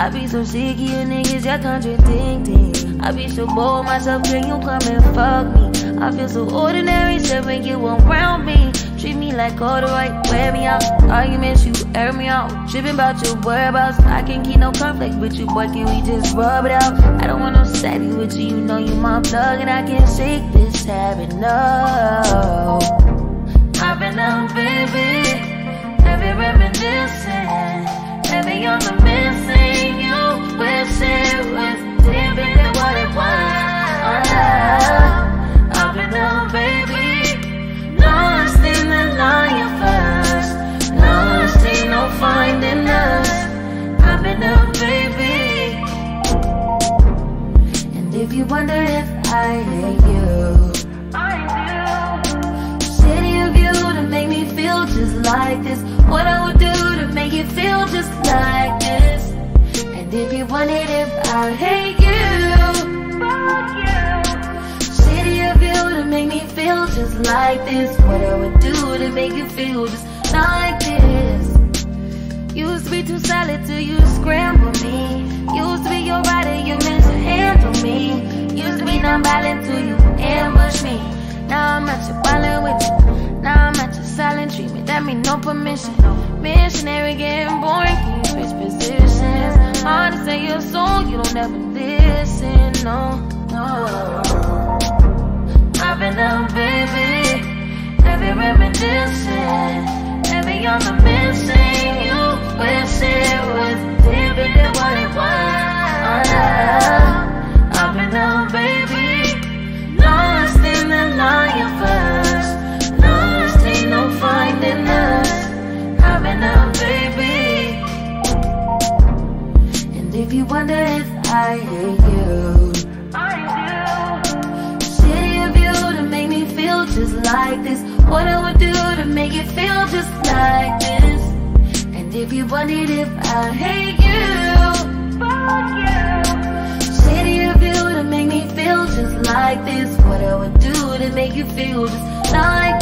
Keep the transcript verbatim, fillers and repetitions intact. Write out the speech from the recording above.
I be so sick of you niggas, you're contradicting. I be so bold myself, can you come and fuck me? I feel so ordinary, shit when you around me. Treat me like corduroy, wear me out. Arguments, you air me out. Trippin' about your whereabouts. I can't keep no conflict with you, boy, can we just rub it out? I don't want no savvy with you, you know you my plug. And I can't shake this habit, no. I've been out, baby, heavy reminiscing, heavy on the missing. You wish it was different than what it was. I've been out, baby, lost in the lion first, lost ain't no finding us. I've been out, baby, and if you wonder if I hate you, I do. Shitty of you to make me feel just like this. What I would do to make you feel just like this. And if you wondered if I hate you, fuck you. Shitty of you to make me feel just like this. What I would do to make you feel just like this. Used to be too solid till you scramble me. Used to be your rider, you mishandle me. Used to be non-violent till you ambush me. Now I'm at your violent with you. Now I'm at your silent treatment, that mean no permission. Missionary getting boring, can you switch positions? Hard to say your soul, you don't ever listen, no, no. I've been out, baby, heavy reminiscing, heavy on the missing. You wish it was different than what it was. I've been out, baby, lost in the lion first, lost ain't no finding us. I've been out, baby, and if you wonder if I hate you, I do. Shitty of you to make me feel just like this. What I would do to make you feel just like this. And if you wondered if I hate you, fuck you. Shitty of you to make me feel just like this. What I would do to make you feel just like